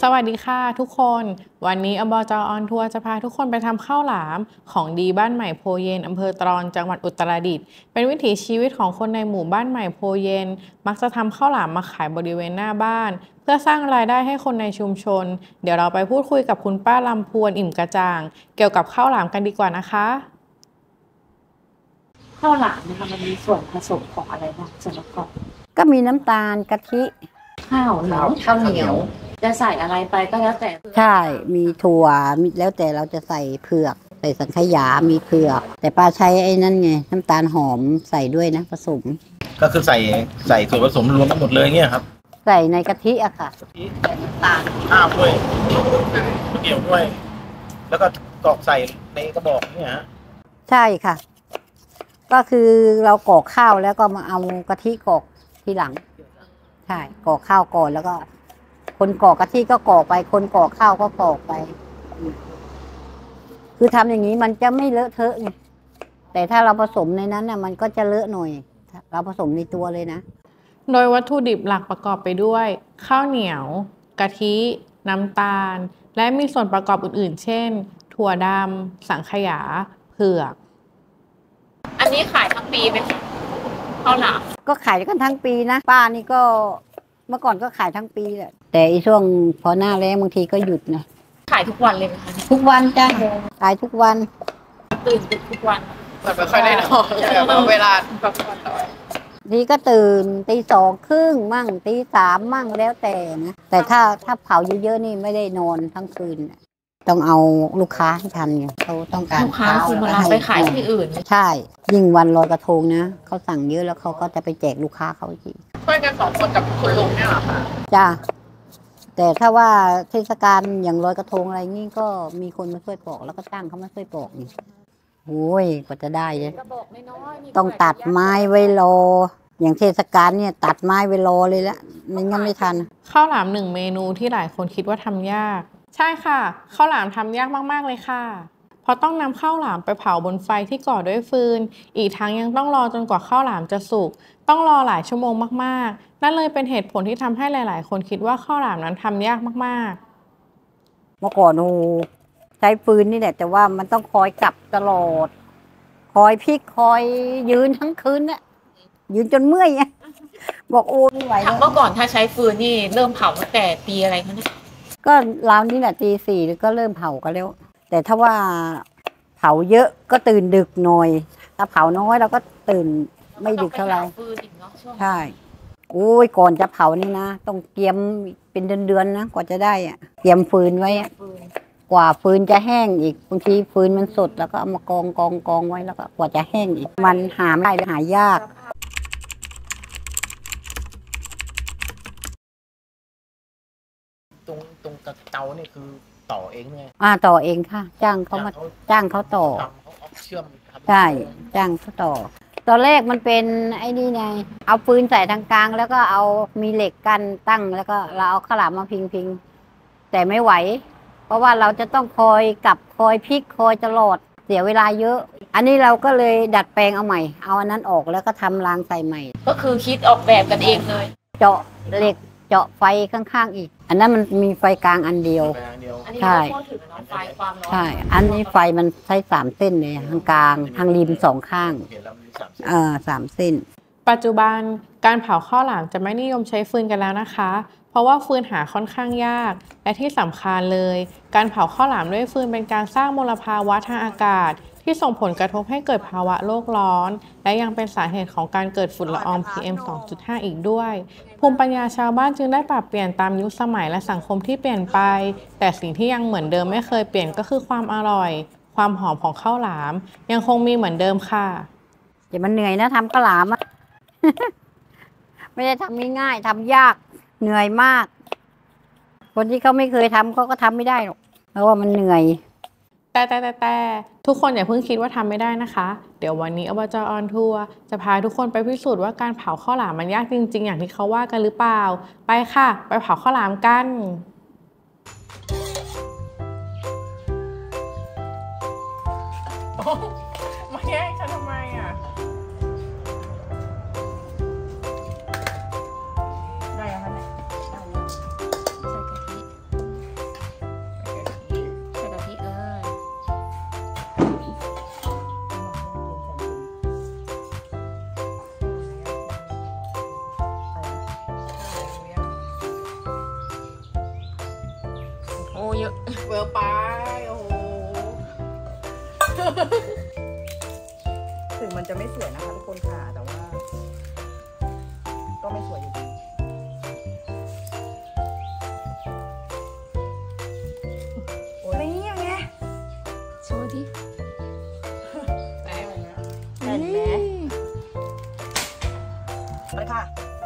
สวัสดีค่ะทุกคนวันนี้อบจ.ออนทัวร์จะพาทุกคนไปทำข้าวหลามของดีบ้านใหม่โพเย็นอำเภอตรอนจังหวัดอุตรดิตถ์เป็นวิถีชีวิตของคนในหมู่บ้านใหม่โพเย็นมักจะทำข้าวหลามมาขายบริเวณหน้าบ้านเพื่อสร้างรายได้ให้คนในชุมชนเดี๋ยวเราไปพูดคุยกับคุณป้าลำพวนอิ่มกระจ่างเกี่ยวกับข้าวหลามกันดีกว่านะคะข้าวหลามนะคะมันมีส่วนผสมของอะไรบ้างส่วนประกอบก็มีน้ำตาลกะทิข้าวเหนียวจะใส่อะไรไปก็แล้วแต่ใช่มีถั่วมีแล้วแต่เราจะใส่เผือกใส่สังขยามีเผือกแต่ป้าใช้ไอ้นั่นไงน้ำตาลหอมใส่ด้วยนะผสมก็คือใส่ส่วนผสมรวมทั้งหมดเลยเงี้ยครับใส่ในกะทิอะค่ะกะทิใส่น้ำตาลข้าวด้วยเกี่ยวด้วยแล้วก็กรอกใส่ในกระบอกเนี่ยฮะใช่ค่ะก็คือเรากรอกข้าวแล้วก็มาเอากะทิกรอกทีหลังใช่กรอกข้าวก่อนแล้วก็คนกรอกกะทิก็กรอกไปคนกรอกข้าวก็กรอกไปคือทำอย่างนี้มันจะไม่เลอะเทอะไงแต่ถ้าเราผสมในนั้นน่ะมันก็จะเลอะหน่อยเราผสมในตัวเลยนะโดยวัตถุดิบหลักประกอบไปด้วยข้าวเหนียวกะทิน้ำตาลและมีส่วนประกอบอื่นๆเช่นถั่วดำสังขยาเผือกอันนี้ขายทั้งปีไหมข้าวหลามก็ขายกันทั้งปีนะป้านี่ก็เมื่อก่อนก็ขายทั้งปีแหละแต่อีช่วงพอหน้าแล้งบางทีก็หยุดนะขายทุกวันเลยไหมคะทุกวันจ้ะขายทุกวันตื่นทุกวันแต่ไม่ค่อยได้นอนเวลาแบบทีก็ตื่นตี 2:30มั่งตี 3มั่งแล้วแต่นะแต่ถ้าเผาเยอะๆนี่ไม่ได้นอนทั้งคืนต้องเอาลูกค้าให้ทันไงเขาต้องการลูกค้าคือมารับไปขายที่อื่นใช่ยิ่งวันลอยกระทงนะเขาสั่งเยอะแล้วเขาก็จะไปแจกลูกค้าเขาอีกช่วยกัน2 คนกับคุณลุงเนี่ยหรอคะจ้าแต่ถ้าว่าเทศกาลอย่างลอยกระทงอะไรนี่ก็มีคนมาช่วยปอกแล้วก็จ้างเขามาช่วยปอกนี่โอ้ยกว่าจะได้เลยต้องตัดไม้ไว้รออย่างเทศกาลเนี่ยตัดไม้ไว้รอเลยละมันงั้นไม่ทันข้าวหลาม1 เมนูที่หลายคนคิดว่าทำยากใช่ค่ะข้าวหลามทำยากมากๆเลยค่ะเพราะต้องนำข้าวหลามไปเผาบนไฟที่ก่อด้วยฟืนอีกทั้งยังต้องรอจนกว่าข้าวหลามจะสุกต้องรอหลายชั่วโมงมากๆนั่นเลยเป็นเหตุผลที่ทำให้หลายๆคนคิดว่าข้าวหลามนั้นทำยากมากๆเมื่อก่อนใช้ฟืนนี่แหละแต่ว่ามันต้องคอยกลับตลอดคอยพลิกคอยยืนทั้งคืนน่ะยืนจนเมื่อยบอกโอ้ไม่ไหวเมื่อก่อนถ้าใช้ฟืนนี่เริ่มเผาตั้งแต่ปีอะไรคะเนี่ยก็ราวนี้แหละตี 4ก็เริ่มเผากันแล้วแต่ถ้าว่าเผาเยอะก็ตื่นดึกหน่อยถ้าเผาน้อยเราก็ตื่นไม่ดึกเท่าไหร่ใช่โอ้ยก่อนจะเผานี่นะต้องเตรียมเป็นเดือนๆนะกว่าจะได้อะเตรียมฟืนไว้กว่าฟืนจะแห้งอีกบางทีฟืนมันสดแล้วก็เอามากองไว้แล้วก็กว่าจะแห้งอีกมันหาไม่ได้หายากตรงเตาเนี่ยคือต่อเองไงต่อเองค่ะจ้างเขาต่อเชื่อมใช่จ้างเขาต่อตอนแรกมันเป็นไอ้นี่ไงเอาปืนใส่ทางกลางแล้วก็เอามีเหล็กกันตั้งแล้วก็เราเอาข้าวหลามมาพิงแต่ไม่ไหวเพราะว่าเราจะต้องคอยกลับคอยพลิกคอยตลอดเสียเวลาเยอะอันนี้เราก็เลยดัดแปลงเอาใหม่เอาอันนั้นออกแล้วก็ทำรางใส่ใหม่ก็คือคิดออกแบบกันเองเลยเจาะเหล็กเจาะไฟข้างๆอีกอันนั้นมันมีไฟกลางอันเดียวใช่ใช่อันนี้ไฟมันใช้3 เส้นเลยทางกลางทางริม2 ข้าง3 เส้นปัจจุบันการเผาข้าวหลามจะไม่นิยมใช้ฟืนกันแล้วนะคะเพราะว่าฟืนหาค่อนข้างยากและที่สำคัญเลยการเผาข้าวหลามด้วยฟืนเป็นการสร้างมลภาวะทางอากาศที่ส่งผลกระทบให้เกิดภาวะโลกร้อนและยังเป็นสาเหตุของการเกิดฝุ่นละออง PM 2.5 อีกด้วยภูมิปัญญาชาวบ้านจึงได้ปรับเปลี่ยนตามยุคสมัยและสังคมที่เปลี่ยนไปแต่สิ่งที่ยังเหมือนเดิมไม่เคยเปลี่ยนก็คือความอร่อยความหอมของข้าวหลามยังคงมีเหมือนเดิมค่ะแต่มันเหนื่อยนะทำข้าวหลามไม่ได้ทำง่ายๆทำยากเหนื่อยมากคนที่เขาไม่เคยทำเขาก็ทำไม่ได้หรอกเพราะว่ามันเหนื่อยแต่ทุกคนอย่าเพิ่งคิดว่าทำไม่ได้นะคะเดี๋ยววันนี้อบจ.ออนทัวร์จะพาทุกคนไปพิสูจน์ว่าการเผาข้าวหลามมันยากจริงๆอย่างที่เขาว่ากันหรือเปล่าไปค่ะไปเผาข้าวหลามกันมาแย่งฉันทำไมอ่ะได้แล้วเนี่ยใส่กะทิเยอะเวอร์ไปโอ้โหถึงมันจะไม่สวยนะคะทุกคนค่ะ แต่ว่า ก็ไม่สวยอยู่ดีโอ้ยนี่ยังไงโชว์ดิแต่เห็นไหมไปค่ะ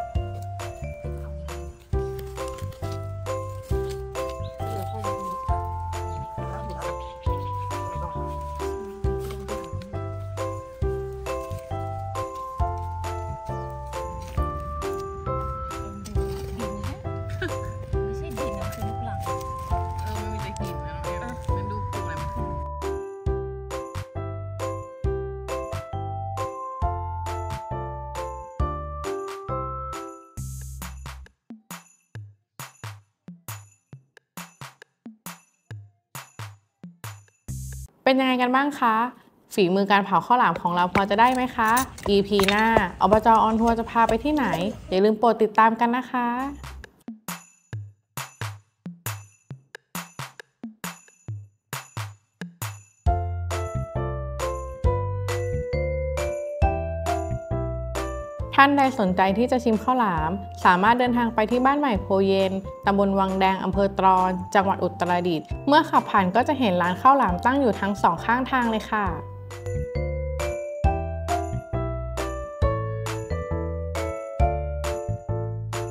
ไม่ใช่ดินนะคือลูกหลังมันมีแต่กลิ่นนะมันดูปลูกอะไรมันเป็นยังไงกันบ้างคะ ฝีมือการเผาข้าวหลามของเราพอจะได้ไหมคะ EP หน้าอบจ.ออนทัวร์จะพาไปที่ไหน อย่าลืมโปรดติดตามกันนะคะ ท่านใดสนใจที่จะชิมข้าวหลาม สามารถเดินทางไปที่บ้านใหม่โพเย็น ตำบลวังแดง อำเภอตรอน จังหวัดอุตรดิตถ์ เมื่อขับผ่านก็จะเห็นร้านข้าวหลามตั้งอยู่ทั้งสองข้างทางเลยค่ะ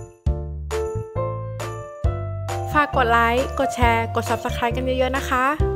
ฝากกดไลค์ กดแชร์ กด Subscribe กันเยอะๆนะคะ